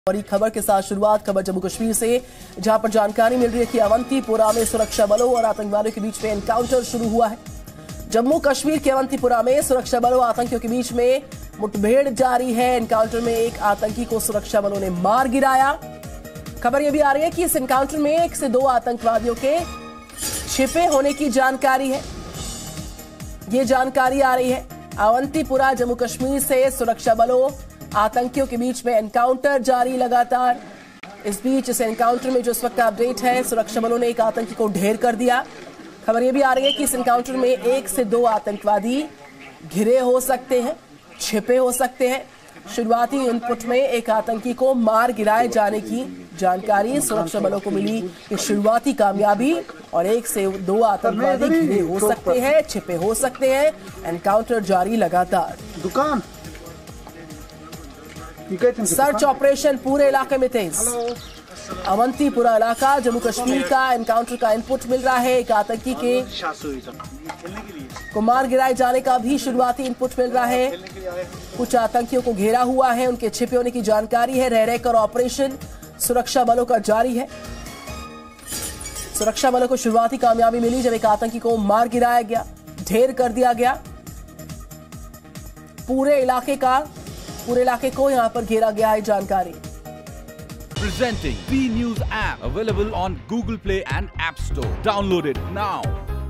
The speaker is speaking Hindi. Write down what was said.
बड़ी खबर के साथ शुरुआत खबर जम्मू कश्मीर से, जहां पर जानकारी मिल रही है कि अवंतीपुरा में सुरक्षा बलों और आतंकवादियों के बीच में एनकाउंटर शुरू हुआ है। जम्मू कश्मीर के अवंतीपुरा में सुरक्षा बलों और आतंकियों के बीच में मुठभेड़ जारी है। एनकाउंटर में एक आतंकी को सुरक्षा बलों ने मार गिराया। खबर यह भी आ रही है कि इस एनकाउंटर में 1 से 2 आतंकवादियों के छिपे होने की जानकारी है। ये जानकारी आ रही है अवंतीपुरा जम्मू कश्मीर से सुरक्षा बलों आतंकियों के बीच में एनकाउंटर जारी लगातार। इस बीच इस एनकाउंटर में जो इस वक्त का अपडेट है, सुरक्षा बलों ने एक आतंकी को ढेर कर दिया। खबर यह भी आ रही है कि इस एनकाउंटर में 1 से 2 आतंकवादी घिरे हो सकते हैं, छिपे हो सकते हैं। शुरुआती इनपुट में एक आतंकी को मार गिराए जाने की जानकारी सुरक्षा बलों को मिली। कि शुरुआती कामयाबी और 1 से 2 आतंकवादी घिरे हो सकते हैं, छिपे हो सकते हैं। एनकाउंटर जारी लगातार। दुकान सर्च ऑपरेशन पूरे इलाके में तेज। अवंतीपुरा इलाका जम्मू कश्मीर का एनकाउंटर का इनपुट मिल रहा है। एक आतंकी के को मार गिराए जाने का भी शुरुआती इनपुट मिल रहा है। कुछ आतंकियों को घेरा हुआ है, उनके छिपे होने की जानकारी है। रह रहकर ऑपरेशन सुरक्षा बलों का जारी है। सुरक्षा बलों को शुरुआती कामयाबी मिली जब एक आतंकी को मार गिराया गया, ढेर कर दिया गया। पूरे इलाके को यहां पर घेरा गया है। जानकारी Presenting B News app available on Google Play and App Store. Download it now.